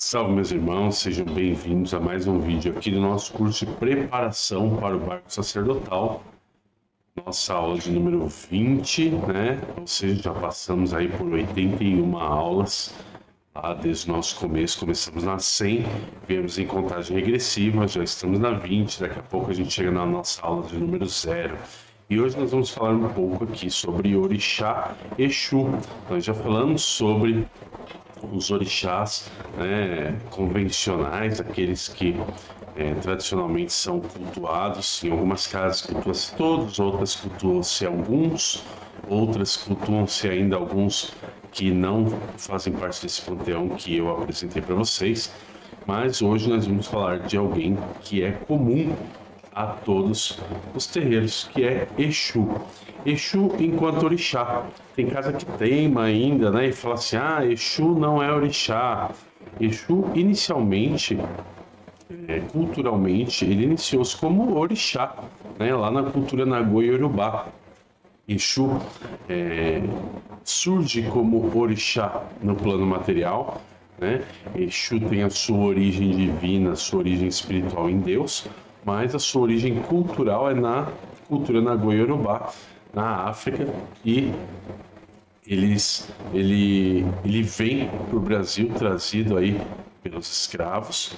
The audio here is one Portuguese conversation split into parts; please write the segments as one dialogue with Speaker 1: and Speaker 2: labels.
Speaker 1: Salve, meus irmãos, sejam bem-vindos a mais um vídeo aqui do nosso curso de preparação para o barco sacerdotal. Nossa aula de número 20, né? Ou seja, já passamos aí por 81 aulas lá desde o nosso começo. Começamos na 100, viemos em contagem regressiva, já estamos na 20, daqui a pouco a gente chega na nossa aula de número 0. E hoje nós vamos falar um pouco aqui sobre Orixá Exu. Nós já falamos sobre os orixás, né, convencionais, aqueles que tradicionalmente são cultuados. Em algumas casas cultuam-se todos, outras cultuam-se alguns, outras cultuam-se ainda alguns que não fazem parte desse panteão que eu apresentei para vocês. Mas hoje nós vamos falar de alguém que é comum a todos os terreiros, que é Exu. Exu enquanto orixá. Tem casa que teima ainda, né, e fala assim, Exu não é orixá. Exu, inicialmente, culturalmente, ele iniciou-se como orixá, né, lá na cultura Nagô e Yorubá. Exu surge como orixá no plano material, né? Exu tem a sua origem divina, a sua origem espiritual em Deus, mas a sua origem cultural é na cultura Nagô e Yorubá, na África, e ele vem para o Brasil trazido aí pelos escravos,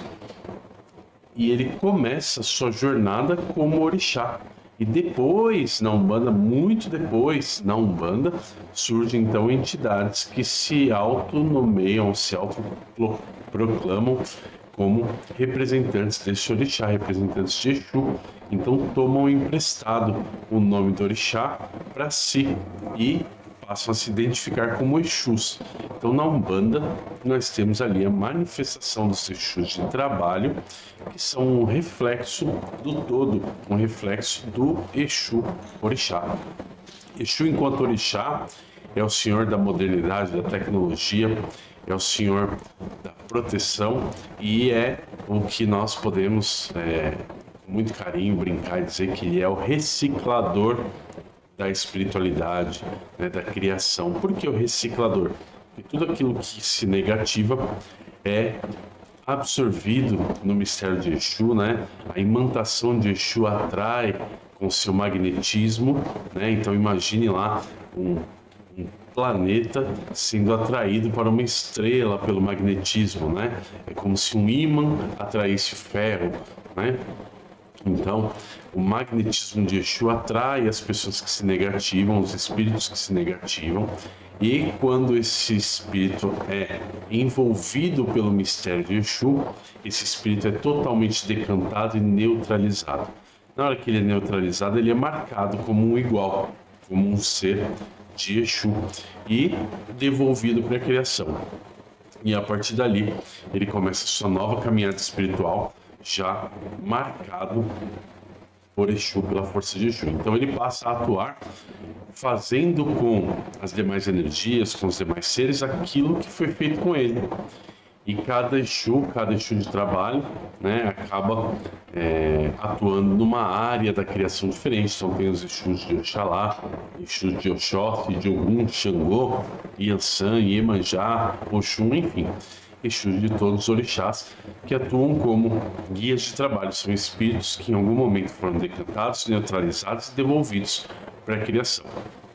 Speaker 1: e ele começa a sua jornada como orixá. E depois, na Umbanda, muito depois, na Umbanda, surgem então entidades que se autonomeiam, se autoproclamam como representantes desse orixá, representantes de Exu. Então tomam emprestado o nome do orixá para si e passam a se identificar como Exus. Então na Umbanda nós temos ali a manifestação dos Exus de trabalho, que são um reflexo do todo, um reflexo do Exu orixá. Exu enquanto orixá é o senhor da modernidade, da tecnologia, é o senhor da proteção, e é o que nós podemos, com muito carinho, brincar e dizer que ele é o reciclador da espiritualidade, né, da criação. Por que o reciclador? Porque tudo aquilo que se negativa é absorvido no mistério de Exu, né? A imantação de Exu atrai com seu magnetismo, né? Então imagine lá um planeta sendo atraído para uma estrela pelo magnetismo, né? É como se um ímã atraísse ferro, né? Então, o magnetismo de Exu atrai as pessoas que se negativam, os espíritos que se negativam, e quando esse espírito é envolvido pelo mistério de Exu, esse espírito é totalmente decantado e neutralizado. Na hora que ele é neutralizado, ele é marcado como um igual, como um ser de Exu, e devolvido para a criação. E a partir dali, ele começa a sua nova caminhada espiritual, já marcado por Exu, pela força de Exu. Então ele passa a atuar fazendo com as demais energias, com os demais seres, aquilo que foi feito com ele. E cada Exu de trabalho, né, acaba atuando numa área da criação diferente. Então tem os Exus de Oxalá, Exus de Oxóssi, de Ogum, Xangô, Iansã, Iemanjá, Oxum, enfim. Exus de todos os orixás que atuam como guias de trabalho. São espíritos que em algum momento foram decantados, neutralizados e devolvidos para a criação.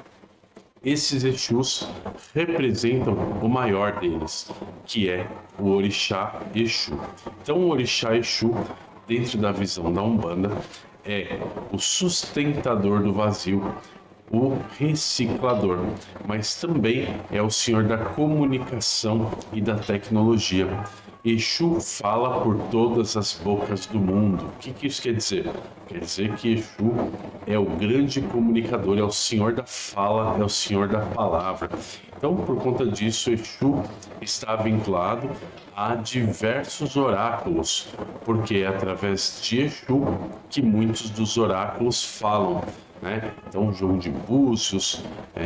Speaker 1: Esses Exus representam o maior deles, que é o Orixá Exu. Então o Orixá Exu, dentro da visão da Umbanda, é o sustentador do vazio, o reciclador, mas também é o senhor da comunicação e da tecnologia. Exu fala por todas as bocas do mundo. O que isso quer dizer? Quer dizer que Exu é o grande comunicador, é o senhor da fala, é o senhor da palavra. Então, por conta disso, Exu está vinculado a diversos oráculos, porque é através de Exu que muitos dos oráculos falam, né? Então, o jogo de búzios,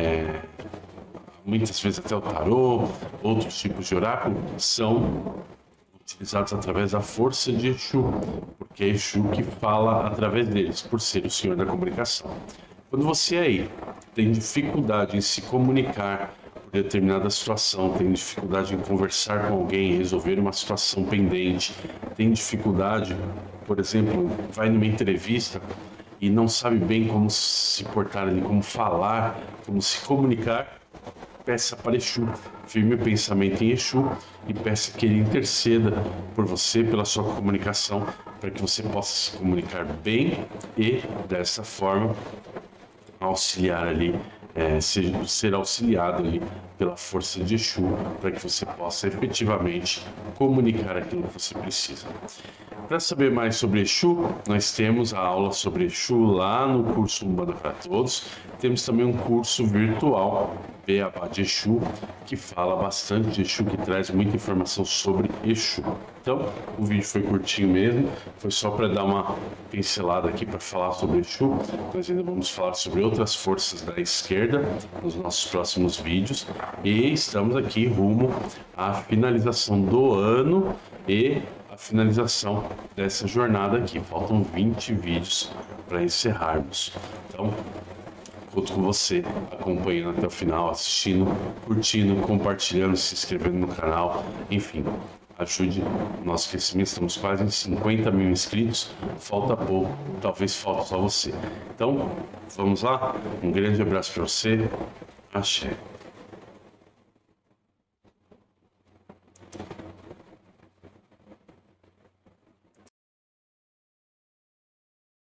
Speaker 1: muitas vezes até o tarô, outros tipos de oráculo são utilizados através da força de Exu, porque é Exu que fala através deles, por ser o senhor da comunicação. Quando você aí tem dificuldade em se comunicar, determinada situação, tem dificuldade em conversar com alguém, resolver uma situação pendente, tem dificuldade, por exemplo, vai numa entrevista e não sabe bem como se portar ali, como falar, como se comunicar, peça para Exu, firme o pensamento em Exu e peça que ele interceda por você, pela sua comunicação, para que você possa se comunicar bem e, dessa forma, auxiliar ali, ser auxiliado ali pela força de Exu, para que você possa efetivamente comunicar aquilo que você precisa. Para saber mais sobre Exu, nós temos a aula sobre Exu lá no curso Umbanda para Todos. Temos também um curso virtual, Beabá de Exu, que fala bastante de Exu, que traz muita informação sobre Exu. Então, o vídeo foi curtinho mesmo, foi só para dar uma pincelada aqui para falar sobre Exu. Nós ainda vamos falar sobre outras forças da esquerda nos nossos próximos vídeos. E estamos aqui rumo à finalização do ano e a finalização dessa jornada aqui. Faltam 20 vídeos para encerrarmos. Então, conto com você acompanhando até o final, assistindo, curtindo, compartilhando, se inscrevendo no canal, enfim, ajude o nosso crescimento. Estamos quase em 50 mil inscritos, falta pouco, talvez falte só você. Então, vamos lá? Um grande abraço para você, axé.